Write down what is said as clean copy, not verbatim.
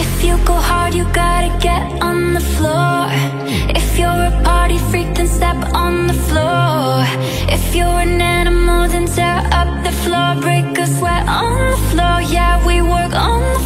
If you go hard, you gotta get on the floor. If you're a party freak, then step on the floor. If you're an animal, then tear up the floor. Break a sweat on the floor, yeah, we work on the